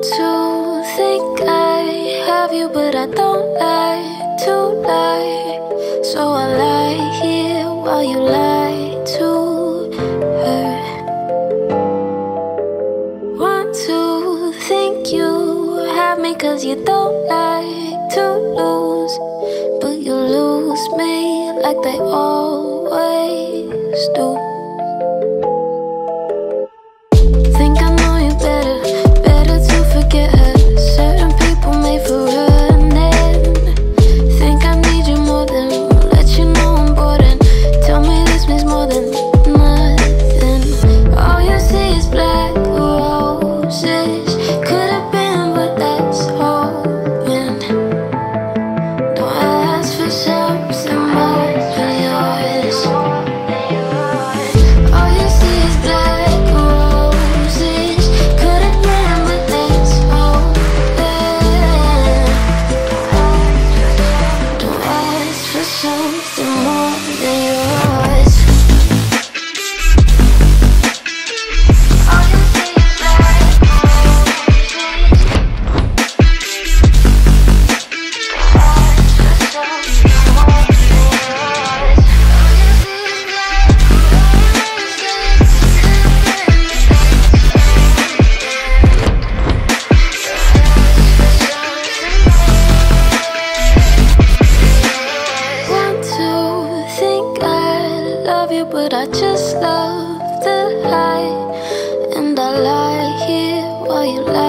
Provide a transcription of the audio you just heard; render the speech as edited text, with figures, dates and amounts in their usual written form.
to think I have you, but I don't like to lie. So I lie here while you lie to her. Want to think you have me, cause you don't like to lose, but you lose me like they always do. Think I know you better, better to forget her. Certain people made for running. Think I need you more than let you know I'm bored, and tell me this means more than nothing. All you see is black roses. Could have been, but that's hoping. Don't ask for something more than yours. All you see is black roses. Could have been, but that's hoping. Don't ask for something more than yours. All you see is black roses. Want to think I love you, but I just love the lie, and I lie here while you lie.